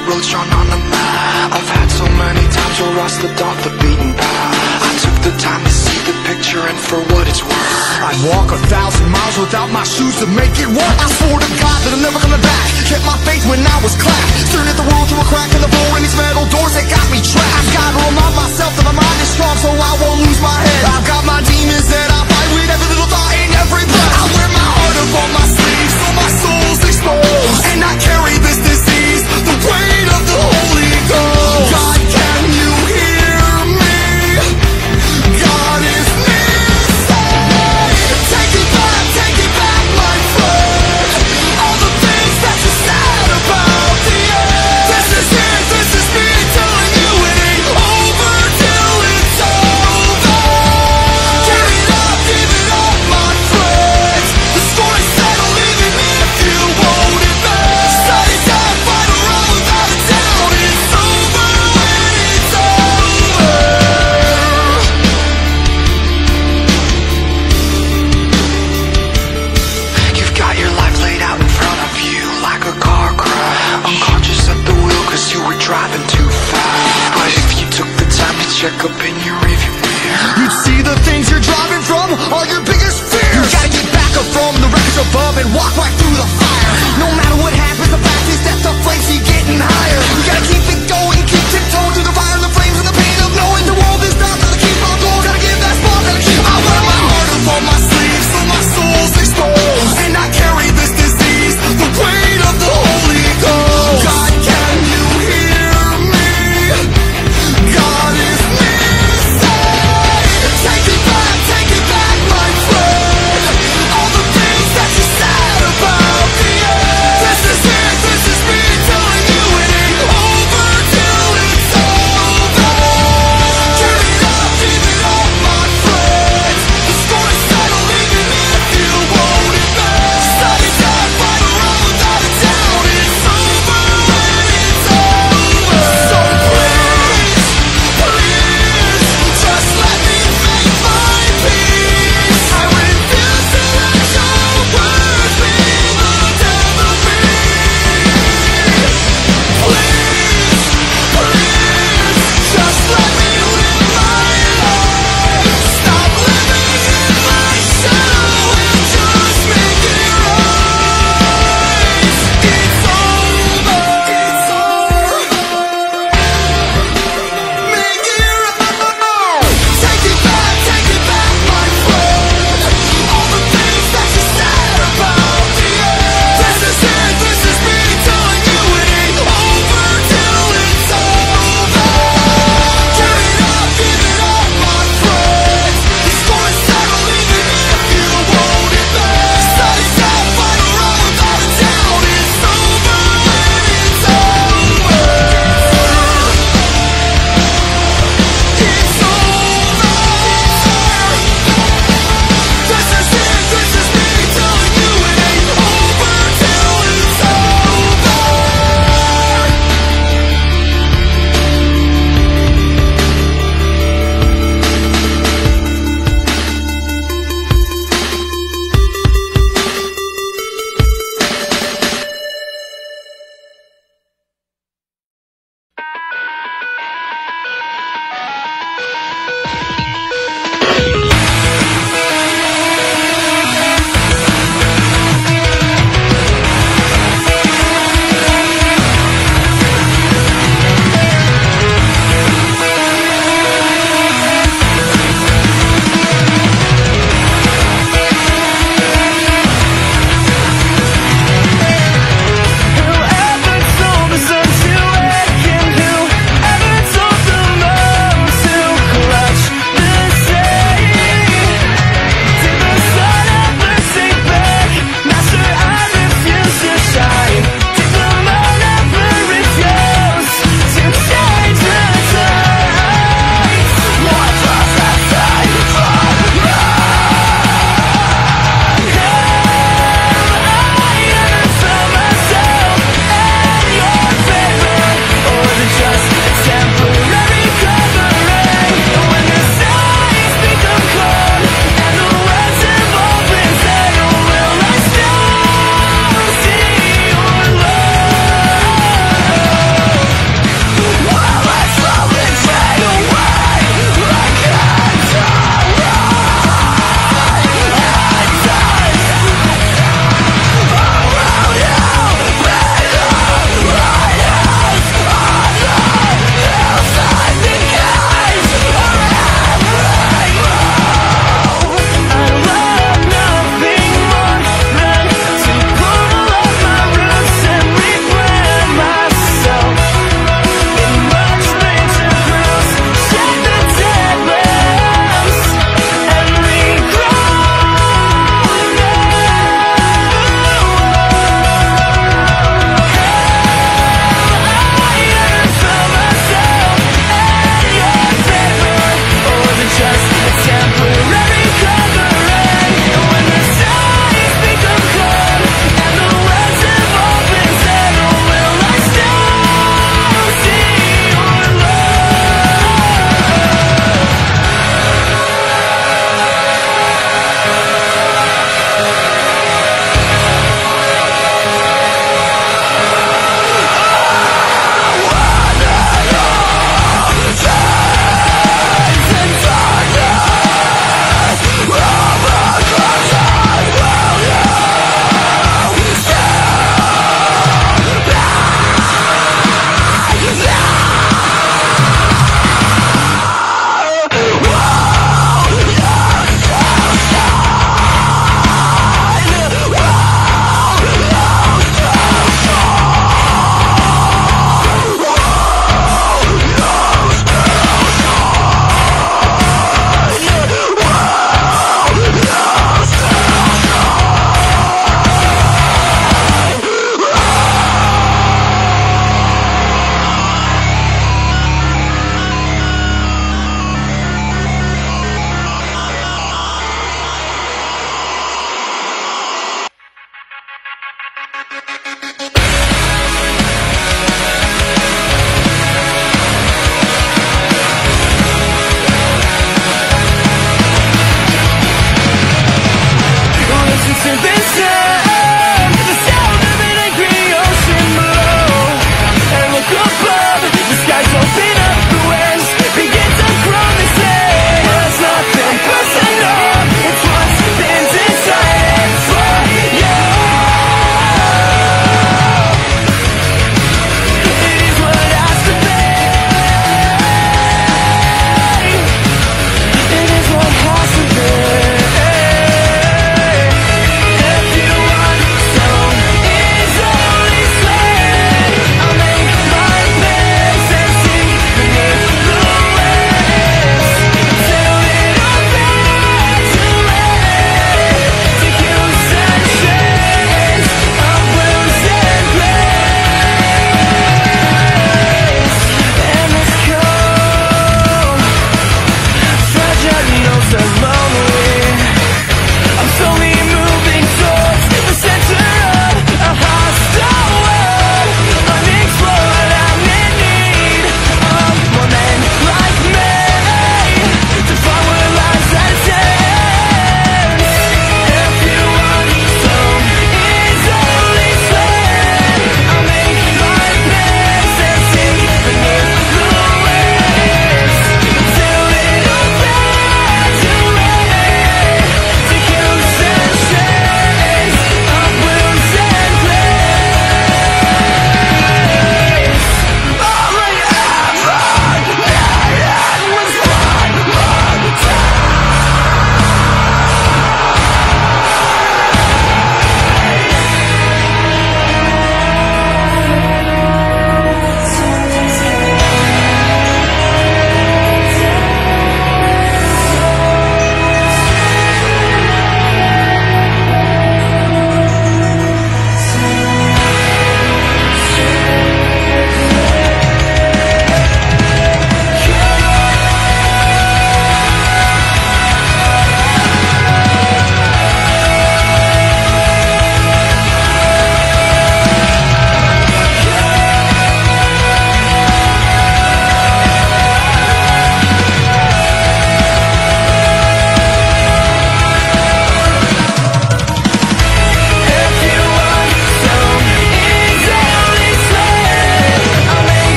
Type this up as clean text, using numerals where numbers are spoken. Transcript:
like roads drawn on a map. I've had so many times where I slipped off the beaten path. I took the time to see the picture, and for what it's worth, I'd walk 1,000 miles without my shoes to make it work. I swore to God that I'm never coming back. Kept my faith when I was clapped. Staring at the world through a crack in the floor, and these metal doors that got me trapped. I've got to remind myself that my mind is strong, so I won't lose my head. I've got my demons that I fight with every little thought and every breath. I wear my heart up on my sleeve, so my soul's exposed, and I carry this disease, the weight of the Holy Ghost. God, can you hear me? God is missing. Take it back, my friend. All the things that you said about the end. This is it, this is me telling you it ain't over till it's over. Give it up, my friends. The story's settled even if you won't admit. Shut it down, fight around without a doubt. It's over when it's over. you've got your life laid out in front of you like a car crash. Unconscious at the wheel cause you were driving too fast. But if you took the time to check up in your rearview mirror, You'd see the things you're driving from are your biggest fears. You gotta get back up from the wreckage above and walk right